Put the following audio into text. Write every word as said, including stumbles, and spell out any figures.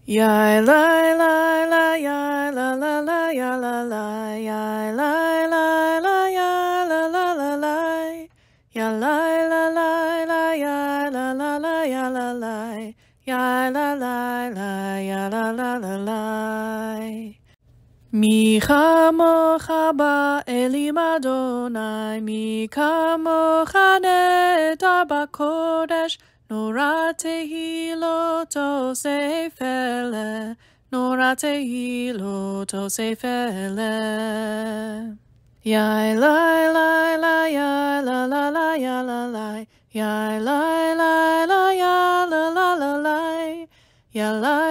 Ya la la la ya la la la ya la la ya la la la ya la la la la ya la la la la ya la la la ya la la ya la la la ya la la la la. Mi chamocha ba elim Adonai, mi chamocha nedar bakodesh, nora tehilo tosefele, nora tehilo tosefele. Ya la la la ya la la la ya la la ya la la la ya la la la la ya la